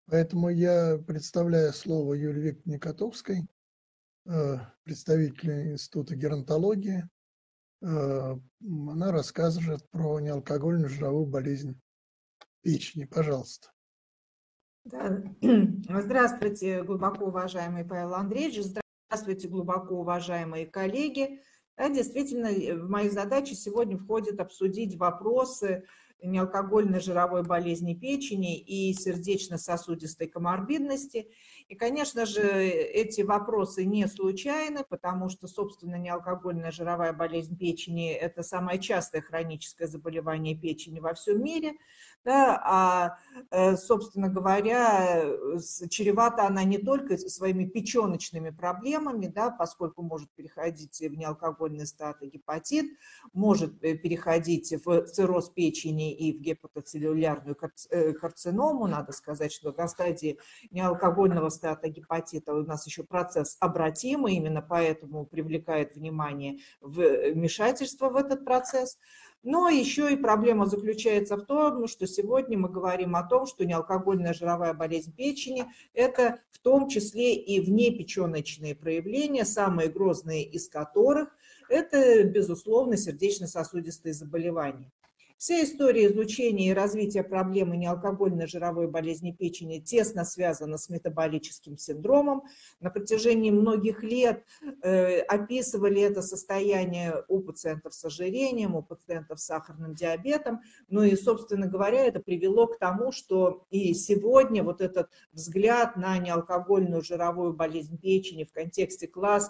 Поэтому я предоставляю слово Юлии Викторовне Котовской, представителю Института геронтологии. Она расскажет про неалкогольную жировую болезнь печени. Пожалуйста. Да. Здравствуйте, глубоко уважаемый Павел Андреевич, здравствуйте, глубоко уважаемые коллеги. Да, действительно, в мои задачи сегодня входит обсудить вопросы неалкогольной жировой болезни печени и сердечно-сосудистой коморбидности. И, конечно же, эти вопросы не случайны, потому что, собственно, неалкогольная жировая болезнь печени – это самое частое хроническое заболевание печени во всем мире. Да, собственно говоря, чревата она не только своими печеночными проблемами, да, поскольку может переходить в неалкогольный статогепатит, может переходить в цирроз печени и в гепатоцеллюлярную карциному. Надо сказать, что на стадии неалкогольного статогепатита у нас еще процесс обратимый, именно поэтому привлекает внимание вмешательство в этот процесс. Но еще и проблема заключается в том, что сегодня мы говорим о том, что неалкогольная жировая болезнь печени – это в том числе и внепеченочные проявления, самые грозные из которых – это, безусловно, сердечно-сосудистые заболевания. Вся история изучения и развития проблемы неалкогольной жировой болезни печени тесно связана с метаболическим синдромом. На протяжении многих лет описывали это состояние у пациентов с ожирением, у пациентов с сахарным диабетом. Ну и, собственно говоря, это привело к тому, что и сегодня вот этот взгляд на неалкогольную жировую болезнь печени в контексте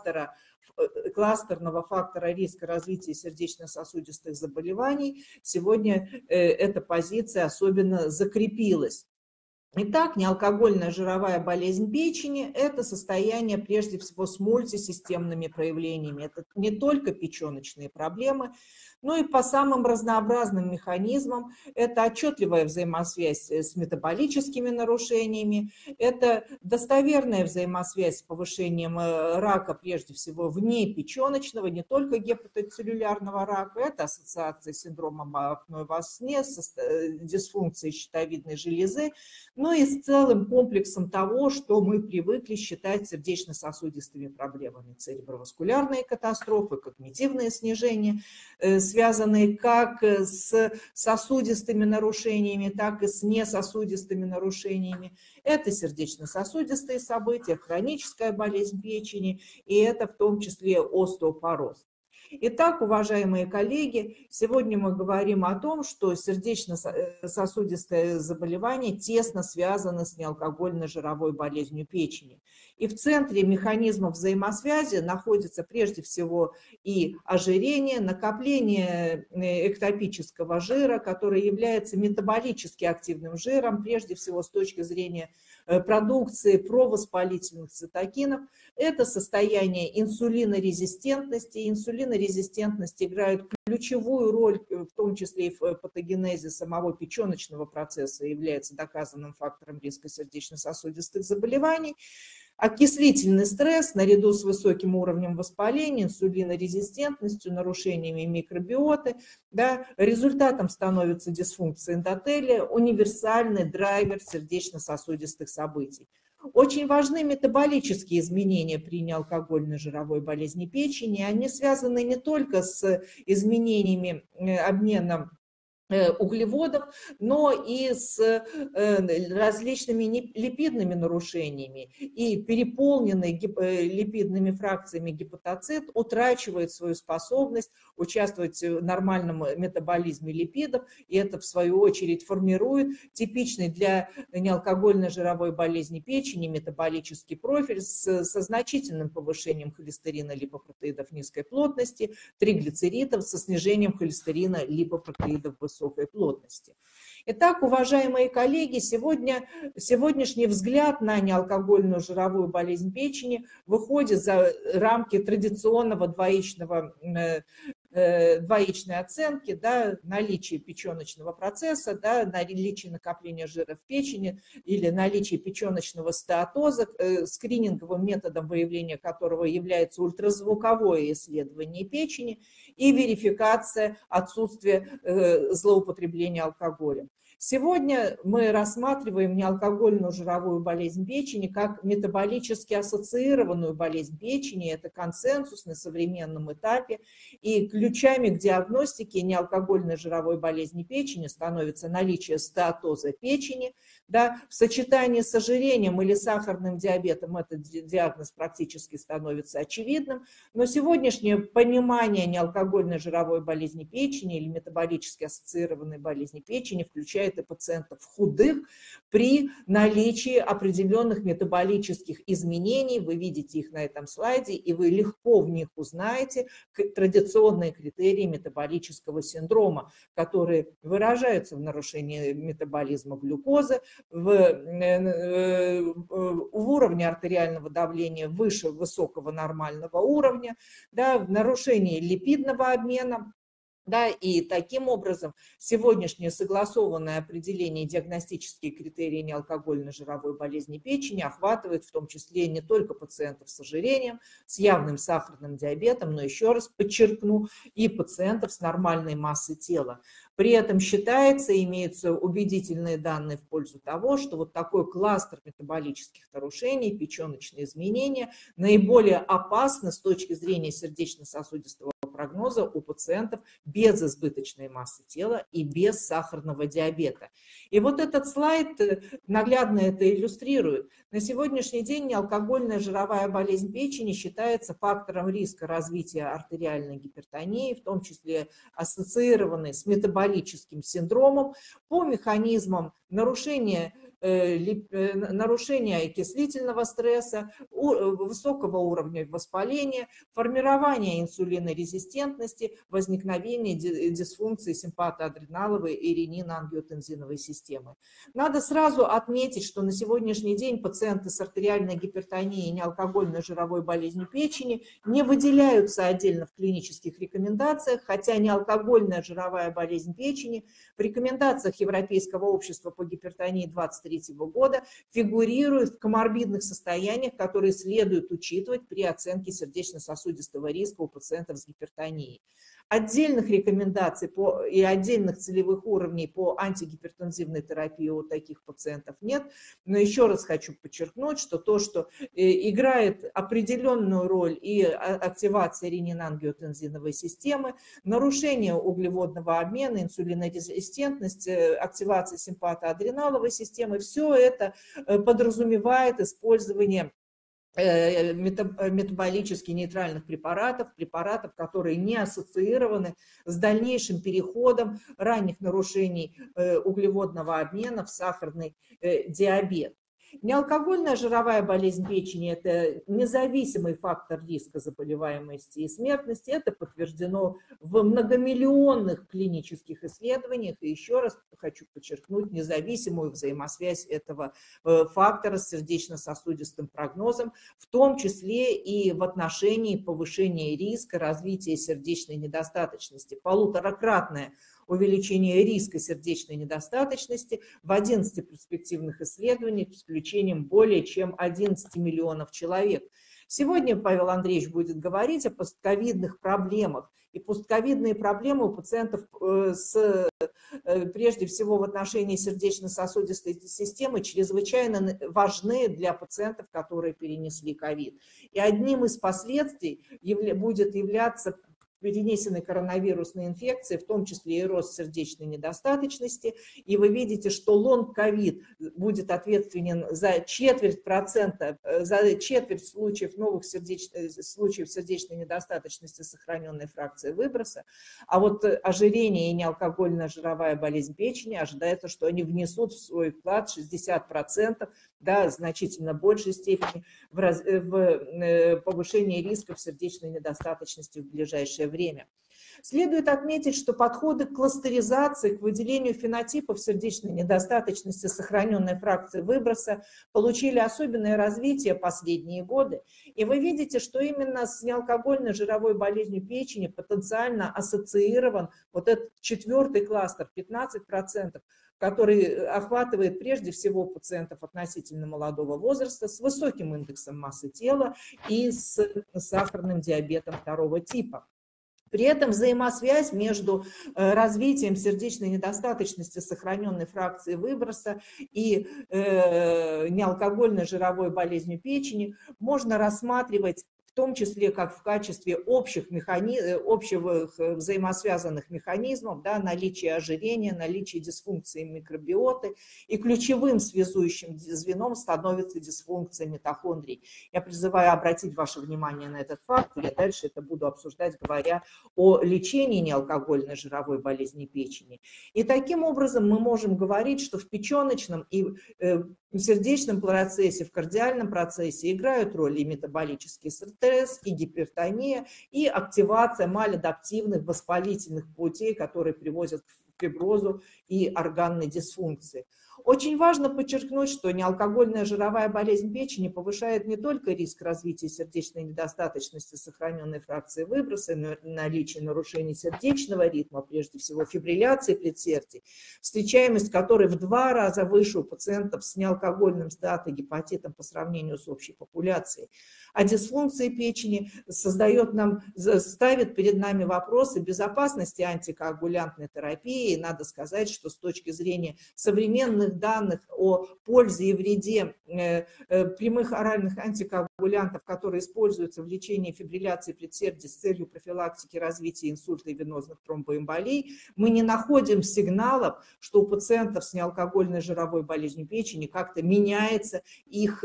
кластерного фактора риска развития сердечно-сосудистых заболеваний, сегодня эта позиция особенно закрепилась. Итак, неалкогольная жировая болезнь печени – это состояние прежде всего с мультисистемными проявлениями. Это не только печеночные проблемы, но и по самым разнообразным механизмам. Это отчетливая взаимосвязь с метаболическими нарушениями, это достоверная взаимосвязь с повышением рака, прежде всего внепеченочного, не только гепатоцеллюлярного рака, это ассоциация с синдромом апноэ во сне, с дисфункцией щитовидной железы, но и с целым комплексом того, что мы привыкли считать сердечно-сосудистыми проблемами. Цереброваскулярные катастрофы, когнитивное снижение, связанные как с сосудистыми нарушениями, так и с несосудистыми нарушениями. Это сердечно-сосудистые события, хроническая болезнь печени, и это в том числе остеопороз. Итак, уважаемые коллеги, сегодня мы говорим о том, что сердечно-сосудистое заболевание тесно связано с неалкогольной жировой болезнью печени. И в центре механизмов взаимосвязи находится прежде всего и ожирение, накопление эктопического жира, который является метаболически активным жиром, прежде всего с точки зрения продукции провоспалительных цитокинов. Это состояние инсулинорезистентности. Инсулинорезистентность играет ключевую роль, в том числе и в патогенезе самого печеночного процесса, является доказанным фактором риска сердечно-сосудистых заболеваний. Окислительный стресс наряду с высоким уровнем воспаления, инсулинорезистентностью, нарушениями микробиоты, да, результатом становится дисфункция эндотелия, универсальный драйвер сердечно-сосудистых событий. Очень важны метаболические изменения при неалкогольной жировой болезни печени. Они связаны не только с изменениями обмена углеводов, но и с различными липидными нарушениями. И переполненный липидными фракциями гепатоцит утрачивает свою способность участвовать в нормальном метаболизме липидов, и это в свою очередь формирует типичный для неалкогольной жировой болезни печени метаболический профиль со значительным повышением холестерина липопротеидов низкой плотности, триглицеридов со снижением холестерина липопротеидов высокой плотности. Итак, уважаемые коллеги, сегодняшний взгляд на неалкогольную жировую болезнь печени выходит за рамки традиционного двоичной оценки, да, наличие печеночного процесса, да, наличие накопления жира в печени или наличие печеночного стеатоза, скрининговым методом выявления которого является ультразвуковое исследование печени и верификация отсутствия злоупотребления алкоголем. Сегодня мы рассматриваем неалкогольную жировую болезнь печени как метаболически ассоциированную болезнь печени. Это консенсус на современном этапе. И ключами к диагностике неалкогольной жировой болезни печени становится наличие стеатоза печени. Да, в сочетании с ожирением или сахарным диабетом этот диагноз практически становится очевидным. Но сегодняшнее понимание неалкогольной жировой болезни печени или метаболически ассоциированной болезни печени включает и пациентов худых при наличии определенных метаболических изменений. Вы видите их на этом слайде, и вы легко в них узнаете традиционные критерии метаболического синдрома, которые выражаются в нарушении метаболизма глюкозы, в уровне артериального давления выше высокого нормального уровня, да, в нарушении липидного обмена. Да, и таким образом сегодняшнее согласованное определение диагностические критерии неалкогольной жировой болезни печени охватывает в том числе не только пациентов с ожирением, с явным сахарным диабетом, но еще раз подчеркну, и пациентов с нормальной массой тела. При этом считается, имеются убедительные данные в пользу того, что вот такой кластер метаболических нарушений, печеночные изменения, наиболее опасны с точки зрения сердечно-сосудистого прогноза у пациентов без избыточной массы тела и без сахарного диабета. И вот этот слайд наглядно это иллюстрирует. На сегодняшний день неалкогольная жировая болезнь печени считается фактором риска развития артериальной гипертонии, в том числе ассоциированной с метаболическим синдромом по механизмам нарушения окислительного стресса, высокого уровня воспаления, формирования инсулинорезистентности, возникновения дисфункции симпатоадреналовой и ренин-ангиотензиновой системы. Надо сразу отметить, что на сегодняшний день пациенты с артериальной гипертонией и неалкогольной жировой болезнью печени не выделяются отдельно в клинических рекомендациях, хотя неалкогольная жировая болезнь печени в рекомендациях Европейского общества по гипертонии 23 года фигурирует в коморбидных состояниях, которые следует учитывать при оценке сердечно-сосудистого риска у пациентов с гипертонией. Отдельных рекомендаций и отдельных целевых уровней по антигипертензивной терапии у таких пациентов нет. Но еще раз хочу подчеркнуть, что то, что играет определенную роль и активация ренин-ангиотензиновой системы, нарушение углеводного обмена, инсулинорезистентность, активация симпатоадреналовой системы, все это подразумевает использование метаболически нейтральных препаратов, которые не ассоциированы с дальнейшим переходом ранних нарушений углеводного обмена в сахарный диабет. Неалкогольная жировая болезнь печени – это независимый фактор риска заболеваемости и смертности. Это подтверждено в многомиллионных клинических исследованиях. И еще раз хочу подчеркнуть независимую взаимосвязь этого фактора с сердечно-сосудистым прогнозом, в том числе и в отношении повышения риска развития сердечной недостаточности. Полуторакратное увеличение риска сердечной недостаточности в 11 перспективных исследованиях с включением более чем 11 миллионов человек. Сегодня Павел Андреевич будет говорить о постковидных проблемах. И постковидные проблемы у пациентов прежде всего в отношении сердечно-сосудистой системы чрезвычайно важны для пациентов, которые перенесли ковид. И одним из последствий будет являться перенесенной коронавирусной инфекции, в том числе и рост сердечной недостаточности. И вы видите, что лонг-ковид будет ответственен за четверть случаев новых случаев сердечной недостаточности с сохраненной фракцией выброса. А вот ожирение и неалкогольная жировая болезнь печени ожидается, что они внесут в свой вклад 60%, да, значительно большей степени в повышение рисков сердечной недостаточности в ближайшее время. Следует отметить, что подходы к кластеризации, к выделению фенотипов сердечной недостаточности с сохраненной фракцией выброса получили особенное развитие последние годы. И вы видите, что именно с неалкогольной жировой болезнью печени потенциально ассоциирован вот этот четвертый кластер, 15%, который охватывает прежде всего пациентов относительно молодого возраста с высоким индексом массы тела и с сахарным диабетом второго типа. При этом взаимосвязь между развитием сердечной недостаточности сохраненной фракции выброса и неалкогольной жировой болезнью печени можно рассматривать в том числе как в качестве общих взаимосвязанных механизмов, да, наличие ожирения, наличие дисфункции микробиоты, и ключевым связующим звеном становится дисфункция митохондрий. Я призываю обратить ваше внимание на этот факт, я дальше это буду обсуждать, говоря о лечении неалкогольной жировой болезни печени. И таким образом мы можем говорить, что в печеночном и в сердечном процессе, в кардиальном процессе играют роль и метаболический стресс, и гипертония, и активация маладаптивных воспалительных путей, которые приводят к фиброзу и органной дисфункции. Очень важно подчеркнуть, что неалкогольная жировая болезнь печени повышает не только риск развития сердечной недостаточности сохраненной фракции выброса, но и наличие нарушений сердечного ритма, прежде всего фибрилляции предсердий, встречаемость которой в 2 раза выше у пациентов с неалкогольным стеатогепатитом по сравнению с общей популяцией. А дисфункция печени ставит перед нами вопросы безопасности антикоагулянтной терапии. И надо сказать, что с точки зрения современных данных о пользе и вреде прямых оральных антикоагулянтов, которые используются в лечении фибрилляции предсердий с целью профилактики развития инсульта и венозных тромбоэмболий, мы не находим сигналов, что у пациентов с неалкогольной жировой болезнью печени как-то меняется их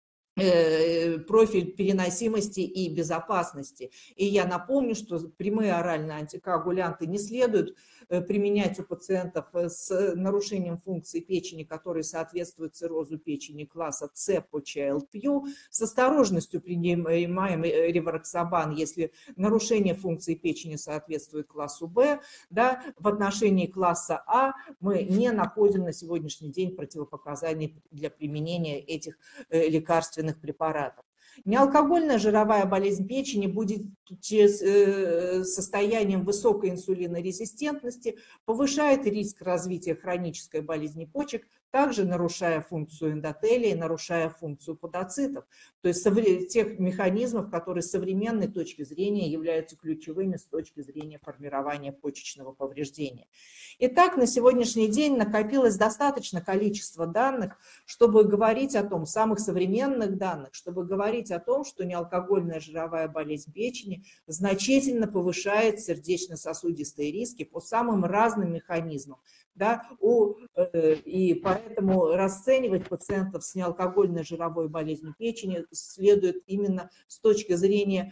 профиль переносимости и безопасности. И я напомню, что прямые оральные антикоагулянты не следует применять у пациентов с нарушением функции печени, которые соответствуют циррозу печени класса С по ЧЛП. С осторожностью принимаем ревароксабан, если нарушение функции печени соответствует классу Б. Да, в отношении класса А мы не находим на сегодняшний день противопоказаний для применения этих лекарственных препаратов. Неалкогольная жировая болезнь печени будет состоянием высокой инсулинорезистентности, повышает риск развития хронической болезни почек, также нарушая функцию эндотелия, нарушая функцию подоцитов, то есть тех механизмов, которые с современной точки зрения являются ключевыми с точки зрения формирования почечного повреждения. Итак, на сегодняшний день накопилось достаточно количество данных, чтобы говорить о том, самых современных данных, чтобы говорить о том, что неалкогольная жировая болезнь печени значительно повышает сердечно-сосудистые риски по самым разным механизмам. Да, и поэтому расценивать пациентов с неалкогольной жировой болезнью печени следует именно с точки зрения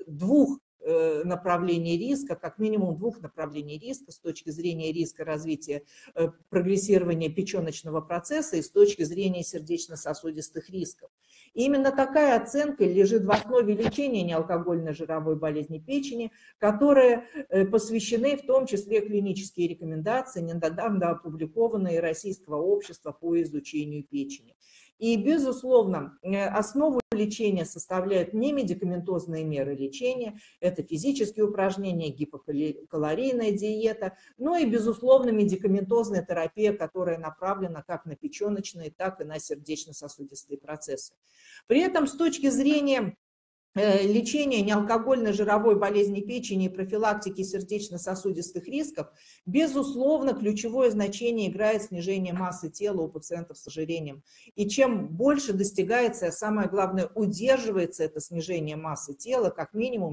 2 направлений риска, как минимум 2 направлений риска с точки зрения риска развития прогрессирования печеночного процесса и с точки зрения сердечно-сосудистых рисков. И именно такая оценка лежит в основе лечения неалкогольной жировой болезни печени, которые посвящены в том числе клинические рекомендации, недавно опубликованные Российского общества по изучению печени. И, безусловно, основу лечения составляют не медикаментозные меры лечения, это физические упражнения, гипокалорийная диета, но и, безусловно, медикаментозная терапия, которая направлена как на печеночные, так и на сердечно-сосудистые процессы. При этом с точки зрения лечения неалкогольной жировой болезни печени и профилактики сердечно-сосудистых рисков, безусловно, ключевое значение играет снижение массы тела у пациентов с ожирением. И чем больше достигается, а самое главное, удерживается это снижение массы тела, как минимум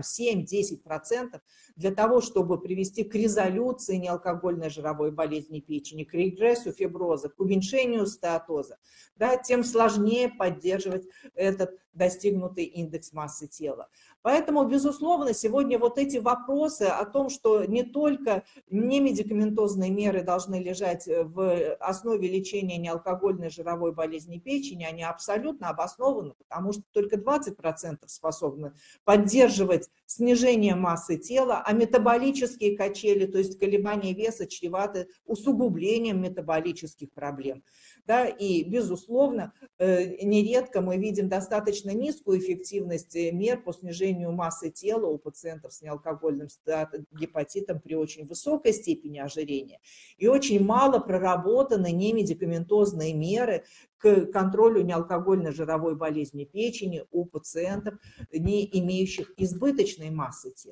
7-10%, для того, чтобы привести к резолюции неалкогольной жировой болезни печени, к регрессу фиброза, к уменьшению стеатоза, да, тем сложнее поддерживать этот достигнутый индекс массы тела. Поэтому, безусловно, сегодня вот эти вопросы о том, что не только немедикаментозные меры должны лежать в основе лечения неалкогольной жировой болезни печени, они абсолютно обоснованы, потому что только 20% способны поддерживать снижение массы тела, а метаболические качели, то есть колебания веса, чреваты усугублением метаболических проблем. Да, и, безусловно, нередко мы видим достаточно низкую эффективность мер по снижению массы тела у пациентов с неалкогольным стеатогепатитом при очень высокой степени ожирения. И очень мало проработаны немедикаментозные меры к контролю неалкогольной жировой болезни печени у пациентов, не имеющих избыточной массы тела.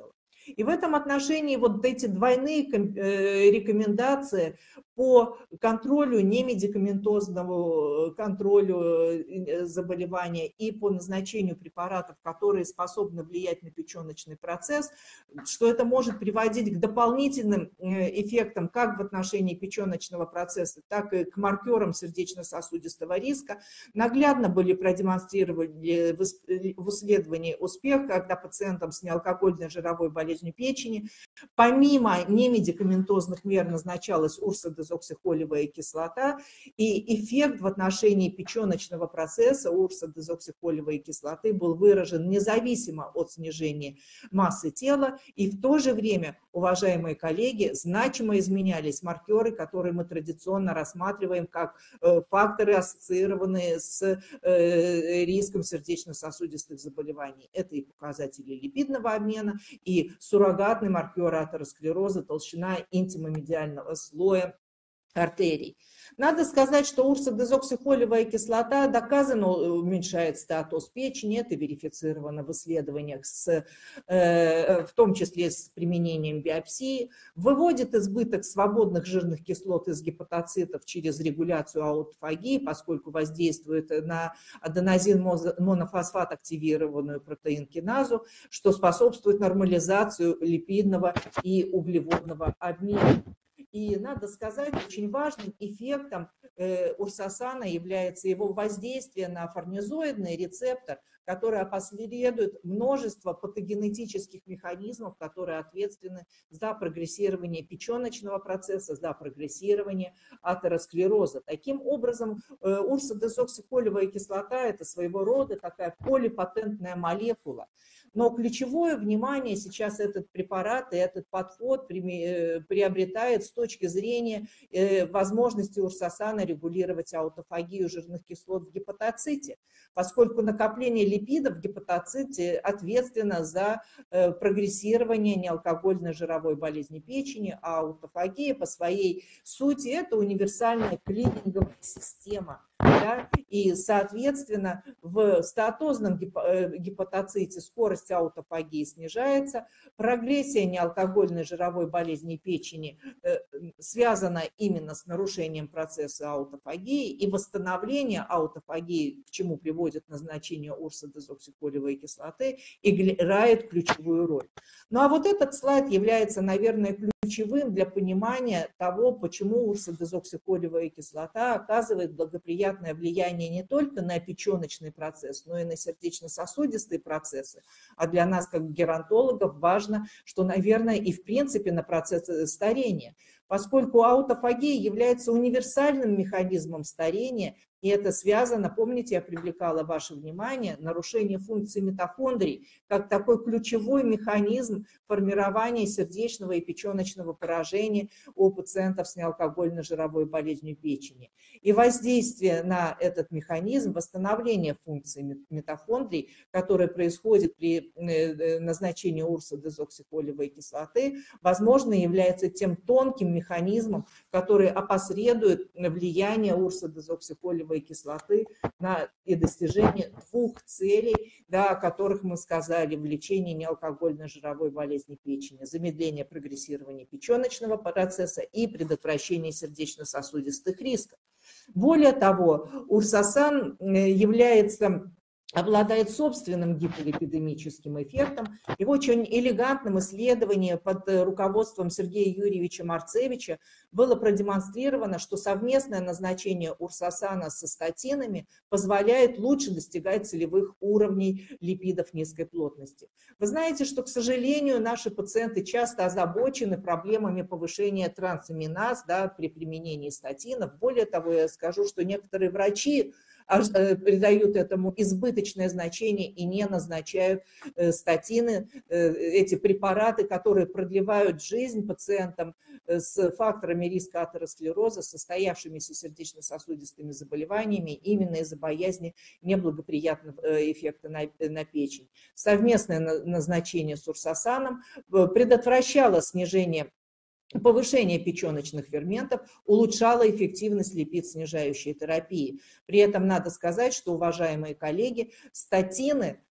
И в этом отношении вот эти двойные рекомендации по контролю немедикаментозному контролю заболевания и по назначению препаратов, которые способны влиять на печеночный процесс, что это может приводить к дополнительным эффектам как в отношении печеночного процесса, так и к маркерам сердечно-сосудистого риска, наглядно были продемонстрированы в исследовании успех, когда пациентам с неалкогольной жировой болезнью печени помимо немедикаментозных мер назначалась урсодезоксихолевая кислота, и эффект в отношении печеночного процесса урсодезоксихолевой кислоты был выражен независимо от снижения массы тела, и в то же время, уважаемые коллеги, значимо изменялись маркеры, которые мы традиционно рассматриваем как факторы, ассоциированные с риском сердечно-сосудистых заболеваний. Это и показатели липидного обмена, и суррогатный маркер атеросклероза, толщина интимомедиального слоя артерий. Надо сказать, что урсодезоксихолевая кислота доказанно уменьшает статус печени, это верифицировано в исследованиях, в том числе с применением биопсии, выводит избыток свободных жирных кислот из гепатоцитов через регуляцию аутофагии, поскольку воздействует на аденозин-монофосфат активированную протеинкиназу, что способствует нормализации липидного и углеводного обмена. И надо сказать, очень важным эффектом урсосана является его воздействие на фарнезоидный рецептор, который опосредует множество патогенетических механизмов, которые ответственны за прогрессирование печеночного процесса, за прогрессирование атеросклероза. Таким образом, урсодезоксихолевая кислота – это своего рода такая полипатентная молекула. Но ключевое внимание сейчас этот препарат и этот подход приобретает с точки зрения возможности урсосана регулировать аутофагию жирных кислот в гепатоците, поскольку накопление липидов в гепатоците ответственно за прогрессирование неалкогольной жировой болезни печени, а аутофагия по своей сути – это универсальная клининговая система. Да? И, соответственно, в стеатозном гепатоците скорость аутофагии снижается, прогрессия неалкогольной жировой болезни печени связана именно с нарушением процесса аутофагии, и восстановление аутофагии, к чему приводит назначение урсодезоксихолевой кислоты, играет ключевую роль. Ну а вот этот слайд является, наверное, ключевым для понимания того, почему урсодезоксихолевая кислота оказывает благоприятное влияние не только на печеночный процесс, но и на сердечно-сосудистые процессы. А для нас, как геронтологов, важно, что, наверное, и в принципе на процесс старения, поскольку аутофагия является универсальным механизмом старения, и это связано, помните, я привлекала ваше внимание, нарушение функции митохондрий, как такой ключевой механизм формирования сердечного и печеночного поражения у пациентов с неалкогольной жировой болезнью печени. И воздействие на этот механизм, восстановление функции митохондрий, которое происходит при назначении урсодезоксихолевой кислоты, возможно, является тем тонким механизмом, который опосредует влияние урсодезоксихолевой кислоты и достижение двух целей, да, о которых мы сказали в лечении неалкогольной жировой болезни печени: замедление прогрессирования печеночного процесса и предотвращение сердечно-сосудистых рисков. Более того, урсосан обладает собственным гиполипидемическим эффектом. И в очень элегантном исследовании под руководством Сергея Юрьевича Марцевича было продемонстрировано, что совместное назначение урсосана со статинами позволяет лучше достигать целевых уровней липидов низкой плотности. Вы знаете, что, к сожалению, наши пациенты часто озабочены проблемами повышения трансаминаз, да, при применении статинов. Более того, я скажу, что некоторые врачи придают этому избыточное значение и не назначают статины, эти препараты, которые продлевают жизнь пациентам с факторами риска атеросклероза, состоявшимися сердечно-сосудистыми заболеваниями, именно из-за боязни неблагоприятного эффекта на печень. Совместное назначение с урсосаном предотвращало повышение печеночных ферментов, улучшало эффективность липид-снижающей терапии. При этом надо сказать, что, уважаемые коллеги, статины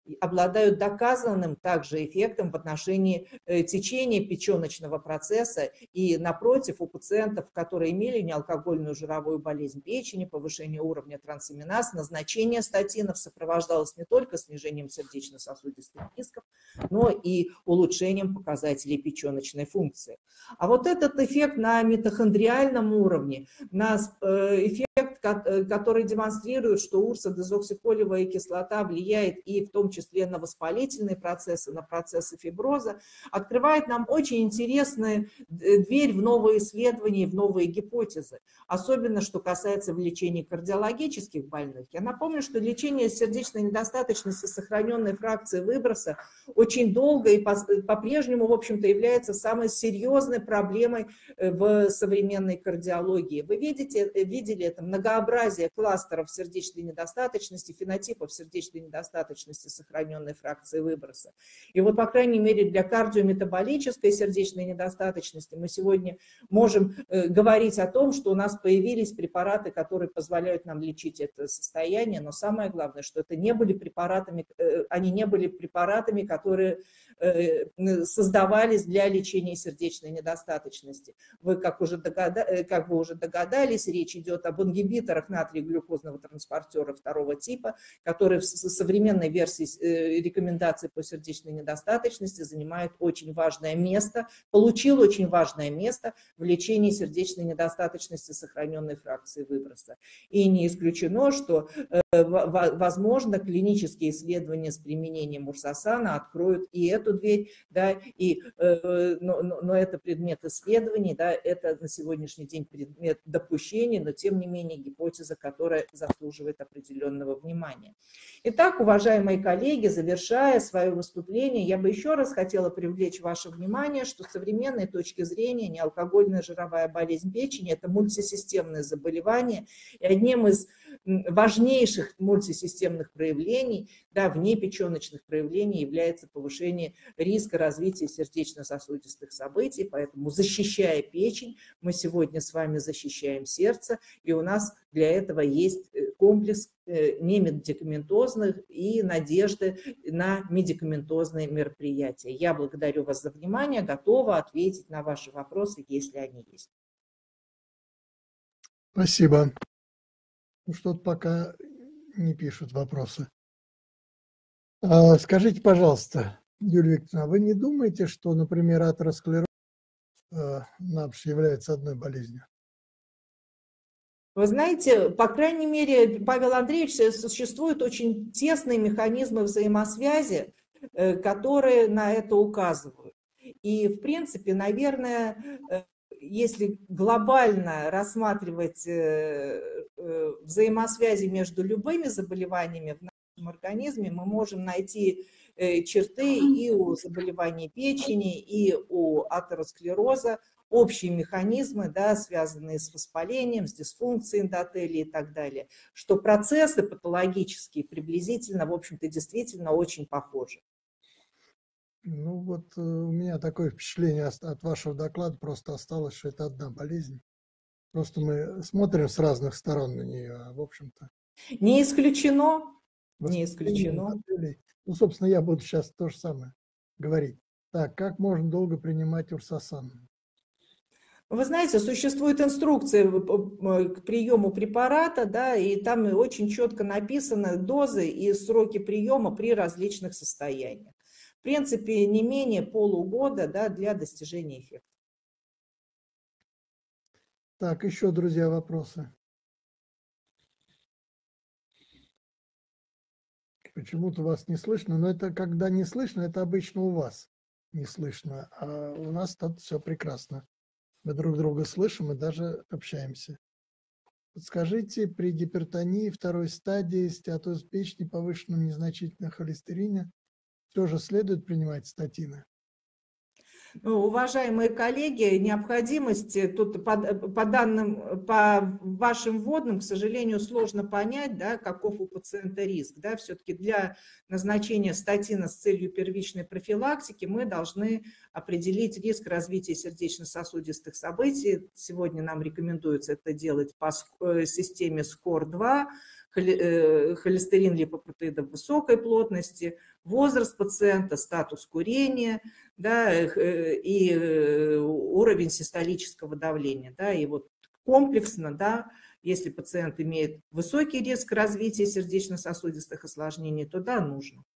обладают доказанным также эффектом в отношении течения печеночного процесса. И напротив, у пациентов, которые имели неалкогольную жировую болезнь печени, повышение уровня трансаминаз, назначение статинов сопровождалось не только снижением сердечно-сосудистых рисков, но и улучшением показателей печеночной функции. А вот этот эффект на митохондриальном уровне, на эффект, который демонстрирует, что урсодезоксифолиевая кислота влияет и в том числе на воспалительные процессы, на процессы фиброза, открывает нам очень интересную дверь в новые исследования, в новые гипотезы. Особенно, что касается лечения кардиологических больных. Я напомню, что лечение сердечной недостаточности с сохраненной фракцией выброса очень долго и по-прежнему, в общем-то, является самой серьезной проблемой в современной кардиологии. Вы видели это многообразие кластеров сердечной недостаточности, фенотипов сердечной недостаточности с сохраненной фракцией выброса. И вот, по крайней мере, для кардиометаболической сердечной недостаточности мы сегодня можем говорить о том, что у нас появились препараты, которые позволяют нам лечить это состояние, но самое главное, что это не были препаратами, они не были препаратами, которые создавались для лечения сердечной недостаточности. Как вы уже догадались, речь идет об ингибиторах натрий-глюкозного транспортера второго типа, которые в современной версии рекомендаций по сердечной недостаточности занимают очень важное место, получил очень важное место в лечении сердечной недостаточности сохраненной фракции выброса. И не исключено, что, возможно, клинические исследования с применением урсосана откроют и эту дверь, да, но это предмет исследований, да, это на сегодняшний день предмет допущений, но тем не менее гипотеза, которая заслуживает определенного внимания. Итак, уважаемые коллеги, завершая свое выступление, я бы еще раз хотела привлечь ваше внимание, что с современной точки зрения неалкогольная жировая болезнь печени – это мультисистемное заболевание, и одним из важнейших мультисистемных проявлений, да, внепеченочных проявлений является повышение риска развития сердечно-сосудистых событий, поэтому, защищая печень, мы сегодня с вами защищаем сердце, и у нас для этого есть комплекс немедикаментозных и надежды на медикаментозные мероприятия. Я благодарю вас за внимание, готова ответить на ваши вопросы, если они есть. Спасибо. Ну, что-то пока не пишут вопросы. Скажите, пожалуйста, Юлия Викторовна, вы не думаете, что, например, атеросклероз является одной болезнью? Вы знаете, по крайней мере, Павел Андреевич, существуют очень тесные механизмы взаимосвязи, которые на это указывают. И, в принципе, наверное, если глобально рассматривать взаимосвязи между любыми заболеваниями в нашем организме, мы можем найти черты и у заболеваний печени, и у атеросклероза, общие механизмы, да, связанные с воспалением, с дисфункцией эндотелия и так далее, что процессы патологические приблизительно, в общем-то, действительно очень похожи. Ну вот у меня такое впечатление от вашего доклада просто осталось, что это одна болезнь. Просто мы смотрим с разных сторон на нее, а в общем-то... Не исключено, не исключено. Ну, собственно, я буду сейчас то же самое говорить. Так, как можно долго принимать урсосан? Вы знаете, существует инструкция к приему препарата, да, и там очень четко написаны дозы и сроки приема при различных состояниях. В принципе, не менее полугода, да, для достижения эффекта. Так, еще, друзья, вопросы. Почему-то вас не слышно, но это когда не слышно, это обычно у вас не слышно, а у нас тут все прекрасно. Мы друг друга слышим и даже общаемся. Подскажите, при гипертонии второй стадии, стеатоз печени, повышенном незначительном холестерине, все же следует принимать статины? Уважаемые коллеги, необходимость тут по данным, по вашим вводным, к сожалению, сложно понять, да, каков у пациента риск. Да. Все-таки для назначения статина с целью первичной профилактики мы должны определить риск развития сердечно-сосудистых событий. Сегодня нам рекомендуется это делать по системе SCORE-2. холестерин липопротеидов высокой плотности, возраст пациента, статус курения, да, и уровень систолического давления. Да, и вот комплексно, да, если пациент имеет высокий риск развития сердечно-сосудистых осложнений, то да, нужно.